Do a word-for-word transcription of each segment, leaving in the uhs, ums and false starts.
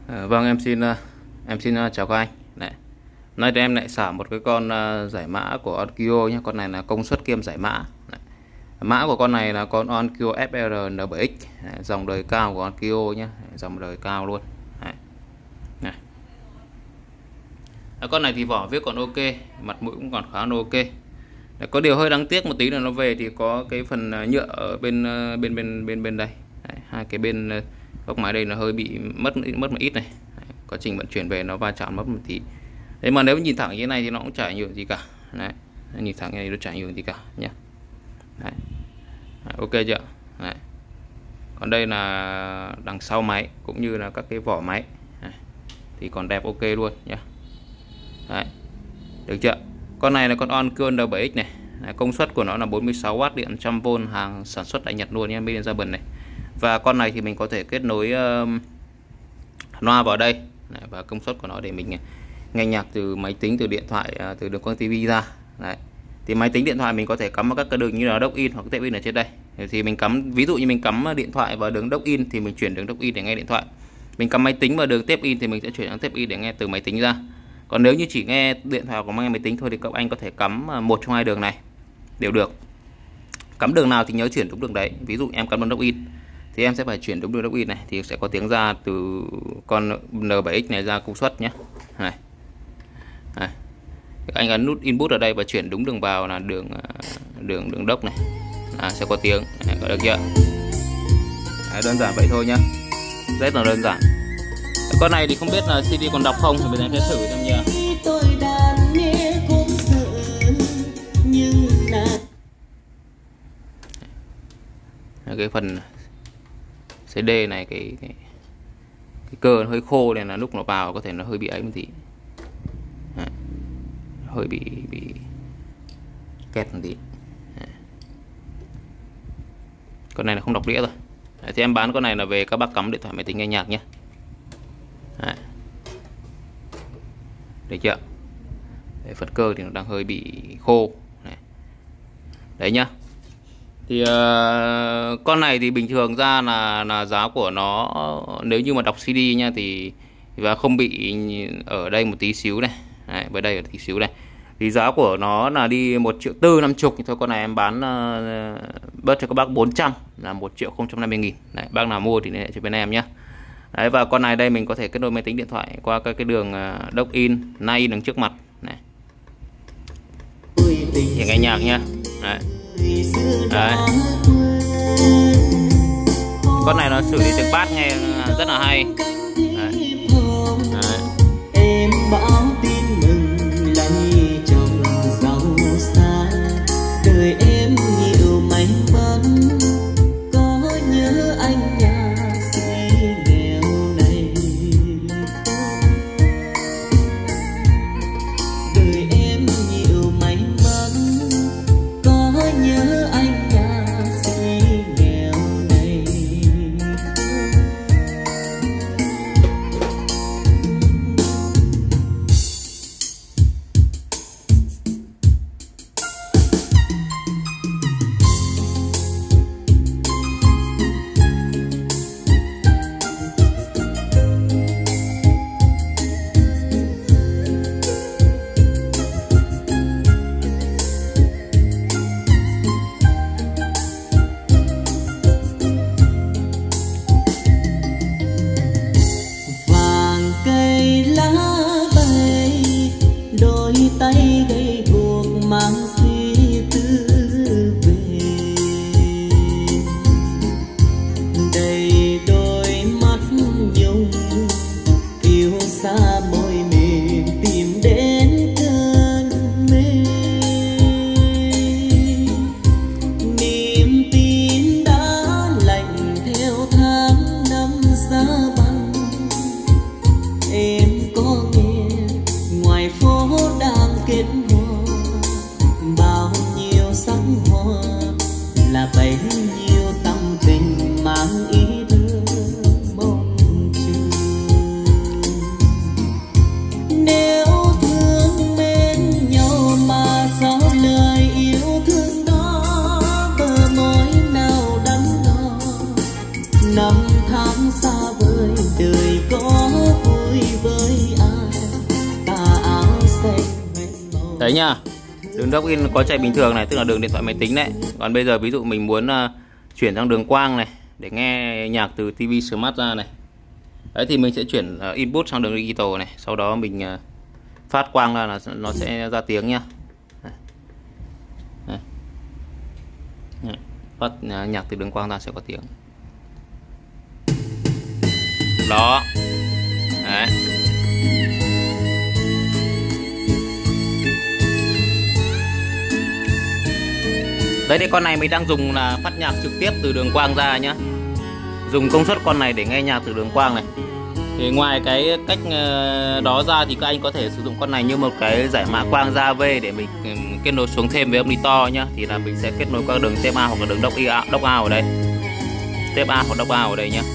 À, vâng, em xin uh, em xin uh, chào các anh. Đấy. Nay thì em lại xả một cái con uh, giải mã của Onkyo nhé. Con này là công suất kiêm giải mã. Đấy. Mã của con này là con Onkyo ép rờ en bảy ích. Đấy. Dòng đời cao của Onkyo nhé. Đấy. Dòng đời cao luôn. Đấy. Này. Đấy, con này thì vỏ viết còn ok, mặt mũi cũng còn khá là ok. Đấy, có điều hơi đáng tiếc một tí là nó về thì có cái phần nhựa ở bên uh, bên bên bên bên đây. Đấy. Hai cái bên uh, góc máy đây nó hơi bị mất mất một ít này. Đấy, quá trình vận chuyển về nó va chạm mất một tí. Đấy, mà nếu nhìn thẳng như thế này thì nó cũng chả ảnh hưởng gì cả. Đấy, nhìn thẳng như này nó chả ảnh hưởng gì cả nhé. Đấy. Đấy, ok chưa? Đấy. Còn đây là đằng sau máy cũng như là các cái vỏ máy. Đấy. Thì còn đẹp ok luôn nhé. Đấy. Được chưa? Con này là con Onkyo en bảy ích này. Đấy, công suất của nó là bốn mươi sáu oát điện một trăm vôn, hàng sản xuất tại Nhật luôn nhé, made in Japan này. Và con này thì mình có thể kết nối uh, loa vào đây. Đấy, và công suất của nó để mình nghe nhạc từ máy tính, từ điện thoại, uh, từ đường quang tivi ra. Đấy. Thì máy tính điện thoại mình có thể cắm vào các cái đường như là dock in hoặc tép in ở trên đây. Thì mình cắm, ví dụ như mình cắm điện thoại vào đường dock in thì mình chuyển đường dock in để nghe điện thoại. Mình cắm máy tính vào đường tép in thì mình sẽ chuyển sang tép in để nghe từ máy tính ra. Còn nếu như chỉ nghe điện thoại hoặc nghe máy tính thôi thì các anh có thể cắm một trong hai đường này đều được. Cắm đường nào thì nhớ chuyển đúng đường đấy. Ví dụ em cắm đường dock in thì em sẽ phải chuyển đúng đường dock in này thì sẽ có tiếng ra từ con en bảy ích này ra công suất nhé. Này. Này. Anh ấn nút input ở đây và chuyển đúng đường vào là đường đường đường dock này, à, sẽ có tiếng. Này, có được chưa? Đấy, đơn giản vậy thôi nhá, rất là đơn giản. Con này thì không biết là xê đê còn đọc không thì bây giờ em sẽ thử xem nhá. Cái phần xê đê này cái, cái cái cơ nó hơi khô nên là lúc nó vào có thể nó hơi bị ấy một tí. Đấy. Hơi bị bị kẹt một tí. Đấy. Con này là không đọc đĩa rồi. Đấy, thì em bán con này là về các bác cắm điện thoại máy tính nghe nhạc nhé. Đấy. Được chưa? Đấy, phần cơ thì nó đang hơi bị khô. Đấy, đấy nhá. Thì uh, con này thì bình thường ra là là giá của nó nếu như mà đọc xê đê nha thì và không bị ở đây một tí xíu này. Đấy, với đây ở tí xíu này. Thì giá của nó là đi một triệu tư năm chục. Thôi con này em bán uh, bớt cho các bác bốn trăm là một triệu không trăm năm mươi nghìn. Đấy, bác nào mua thì liên hệ cho bên em nhé. Đấy, và con này đây mình có thể kết nối máy tính điện thoại qua các cái đường uh, dock in, nay đường trước mặt này. Thì nghe nhạc nha. Đấy. Đấy. Con này nó xử lý tiếng bass nghe rất là hay. Đấy. Đấy. Em báo tin mừng lấy chồng giàu xa, đời em nhiều may mắn, có nhớ anh nhà sĩ nghèo này. Đời em nhiều may mắn, có nhớ anh nhà sĩ nghèo này. Đấy nhá. Đường dock in có chạy bình thường này, tức là đường điện thoại máy tính đấy. Còn bây giờ ví dụ mình muốn uh, chuyển sang đường quang này để nghe nhạc từ ti vi Smart ra này. Đấy thì mình sẽ chuyển uh, input sang đường digital này, sau đó mình uh, phát quang ra là nó sẽ ra tiếng nhá. Đây. Đây. Phát uh, nhạc từ đường quang ra sẽ có tiếng. Đó. Đấy. Đấy thì con này mình đang dùng là phát nhạc trực tiếp từ đường quang ra nhá. Dùng công suất con này để nghe nhạc từ đường quang này. Thì ngoài cái cách đó ra thì các anh có thể sử dụng con này như một cái giải mã quang ra về để mình kết nối xuống thêm với âm đi to nhá. Thì là mình sẽ kết nối qua đường Type A hoặc là đường dock out ở đây. Type A hoặc dock out ở đây nhá.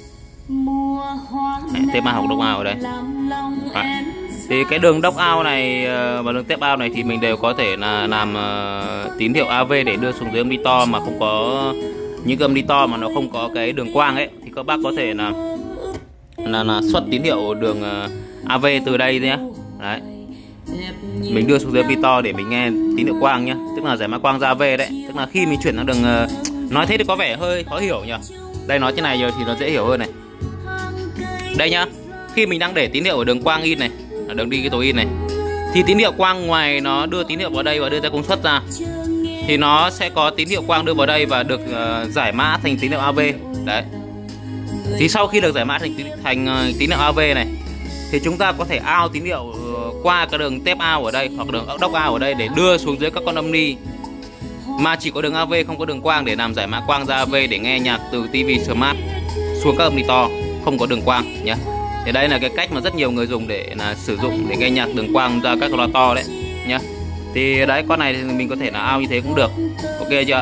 Type A hoặc dock out ở đây. Đấy. Thì cái đường dock out này và đường Type out này thì mình đều có thể là làm uh, tín hiệu a vê để đưa xuống dưới âm đi to mà không có những âm đi to mà nó không có cái đường quang ấy, thì các bác có thể là là, là xuất tín hiệu đường uh, a vê từ đây nhé. Đấy. Mình đưa xuống dưới âm đi to để mình nghe tín hiệu quang nhá, tức là giải mã quang ra a vê đấy, tức là khi mình chuyển sang đường uh, nói thế thì có vẻ hơi khó hiểu nhỉ. Đây nói thế này rồi thì nó dễ hiểu hơn này. Đây nhá. Khi mình đang để tín hiệu ở đường quang in này, ở đường digital in này, thì tín hiệu quang ngoài nó đưa tín hiệu vào đây và đưa ra công suất ra thì nó sẽ có tín hiệu quang đưa vào đây và được uh, giải mã thành tín hiệu a vê. Đấy. Thì sau khi được giải mã thành thành uh, tín hiệu a vê này thì chúng ta có thể out tín hiệu uh, qua cái đường Type out ở đây hoặc đường dock out ở đây để đưa xuống dưới các con âm ni mà chỉ có đường a vê không có đường quang để làm giải mã quang ra a vê để nghe nhạc từ ti vi Smart xuống các âm ni to không có đường quang nhé. Thì đây là cái cách mà rất nhiều người dùng để là sử dụng để nghe nhạc đường quang ra các loa to đấy nhá. Thì đấy, con này thì mình có thể là out như thế cũng được. Ok chưa?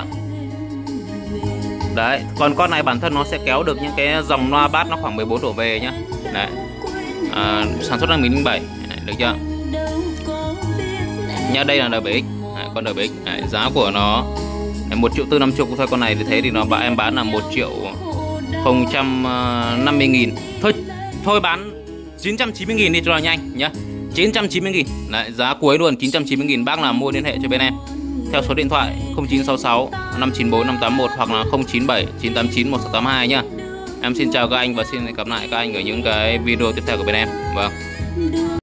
Đấy, còn con này bản thân nó sẽ kéo được những cái dòng loa bass nó khoảng mười bốn độ về nhá. Đấy. À, sản xuất năm hai nghìn không trăm lẻ bảy, được chưa? Nhá, đây là đê bê ích. Đấy, con đê bê ích. Đấy, giá của nó một triệu tư năm chục thôi, con này thì thế thì nó bạn em bán là một triệu không trăm năm mươi nghìn. Thôi thôi bán chín trăm chín mươi nghìn đi cho nó nhanh nhá. chín trăm chín mươi nghìn. Đấy, giá cuối luôn chín trăm chín mươi nghìn. Bác nào mua liên hệ cho bên em theo số điện thoại không chín sáu sáu năm chín bốn năm tám một hoặc là không chín bảy chín tám chín một sáu tám hai nhá. Em xin chào các anh và xin gặp lại các anh ở những cái video tiếp theo của bên em. Vâng.